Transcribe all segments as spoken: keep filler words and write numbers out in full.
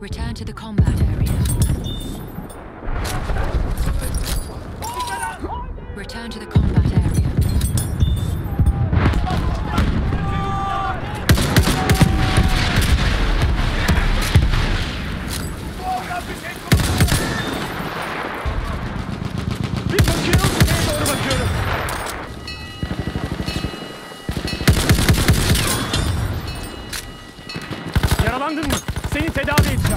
Return to the combat area. Return to the combat area. Bir bakıyorum, neye doğru bakıyorum. Yaralandın mı? Seni tedavi edeceğim.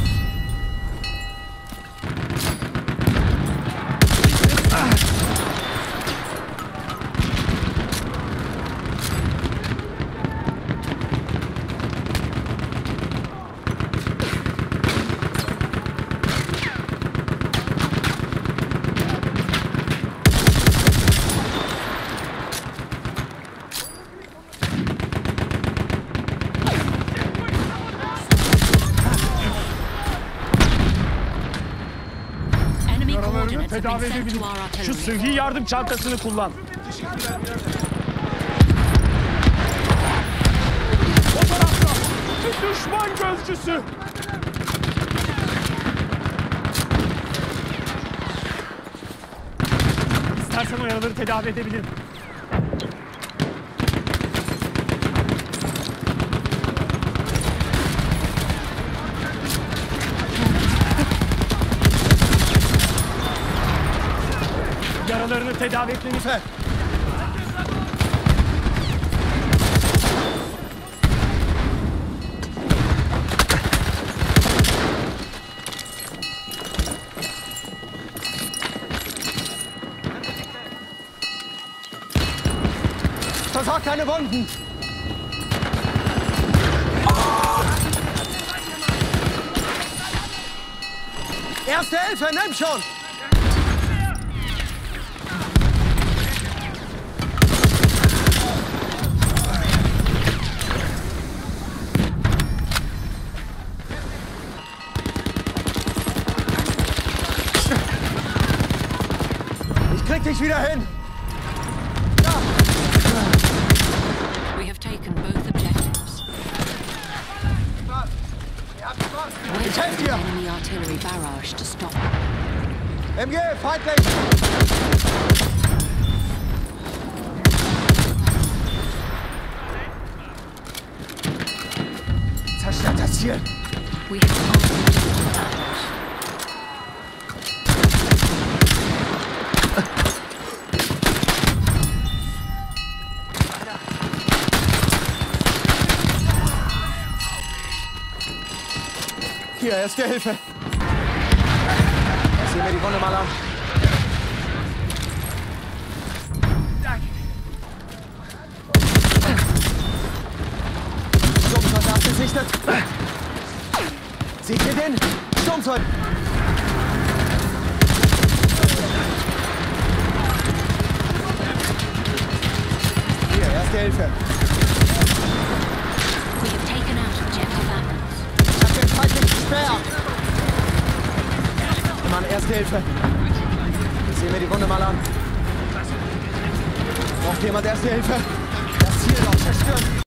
Yaralarını tedavi edebilir. Şu sıhhi yardım çantasını kullan. O tarafta bir düşman gözcüsü. İstersen o yaraları tedavi edebilirim. Yaralarını tedavi etmeni ver. Versag keine Wunden! Erste Hilfe, nimm schon! Ich krieg dich wieder hin! Ja. We have taken both objectives. Ich helfe dir! Enemy artillery barrage to stop. M G, feindlich! Zerstörter Ziel! We have taken Hier, erste Hilfe. Sieh mir die Wunde mal an. Sturmsoldat gesichtet. Seht ihr den? Sturmsoldat. Hier, erste Hilfe. We have taken out objective apples. Ich hab den Feind nicht gesperrt. Mann, erste Hilfe. Ich sehe mir die Wunde mal an. Braucht jemand erste Hilfe? Das Ziel noch zerstören.